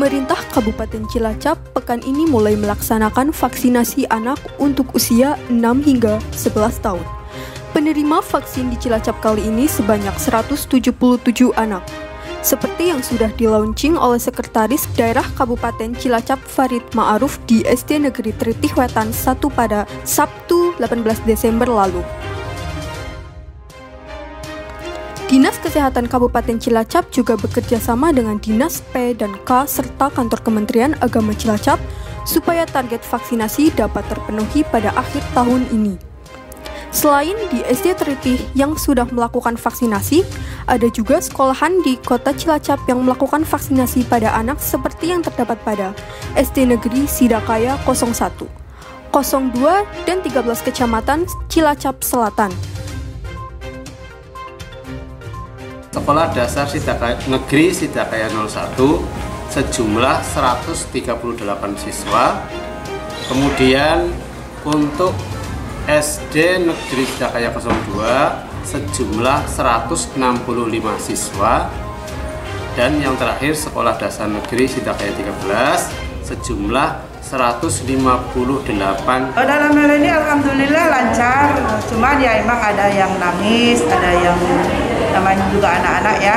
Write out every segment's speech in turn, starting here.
Pemerintah Kabupaten Cilacap pekan ini mulai melaksanakan vaksinasi anak untuk usia 6 hingga 11 tahun. Penerima vaksin di Cilacap kali ini sebanyak 177 anak. Seperti yang sudah di-launching oleh Sekretaris Daerah Kabupaten Cilacap Farid Ma'aruf di SD Negeri Tritih Wetan 1 pada Sabtu 18 Desember lalu. Dinas Kesehatan Kabupaten Cilacap juga bekerja sama dengan Dinas P dan K serta Kantor Kementerian Agama Cilacap supaya target vaksinasi dapat terpenuhi pada akhir tahun ini. Selain di SD Tritih yang sudah melakukan vaksinasi, ada juga sekolahan di Kota Cilacap yang melakukan vaksinasi pada anak seperti yang terdapat pada SD Negeri Sidakaya 01, 02, dan 13 Kecamatan Cilacap Selatan. Sekolah Dasar Negeri Sidakaya 01 sejumlah 138 siswa. Kemudian untuk SD Negeri Sidakaya 02 sejumlah 165 siswa. Dan yang terakhir Sekolah Dasar Negeri Sidakaya 13 sejumlah 158. Dalam hal ini alhamdulillah lancar, cuman ya emang ada yang nangis, ada yang namanya juga anak-anak ya.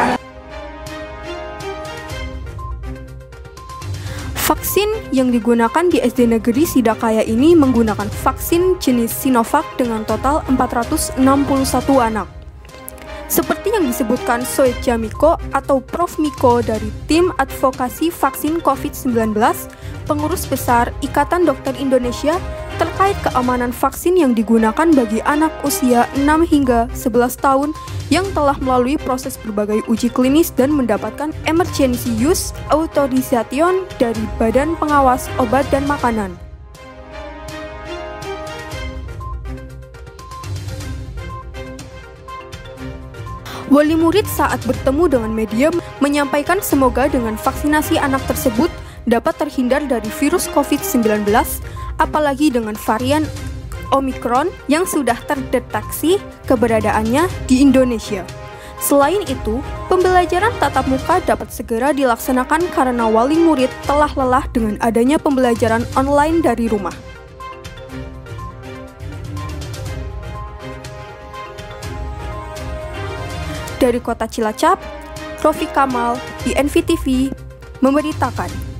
Vaksin yang digunakan di SD Negeri Sidakaya ini menggunakan vaksin jenis Sinovac dengan total 461 anak. Seperti yang disebutkan Soeja Miko atau Prof. Miko dari Tim Advokasi Vaksin COVID-19, Pengurus Besar Ikatan Dokter Indonesia terkait keamanan vaksin yang digunakan bagi anak usia 6 hingga 11 tahun yang telah melalui proses berbagai uji klinis dan mendapatkan emergency use authorization dari Badan Pengawas Obat dan Makanan. Wali murid saat bertemu dengan media menyampaikan semoga dengan vaksinasi anak tersebut dapat terhindar dari virus COVID-19, apalagi dengan varian Omicron yang sudah terdeteksi keberadaannya di Indonesia. Selain itu, pembelajaran tatap muka dapat segera dilaksanakan karena wali murid telah lelah dengan adanya pembelajaran online dari rumah. Dari Kota Cilacap, Rofi Kamal, BNV TV, memberitakan.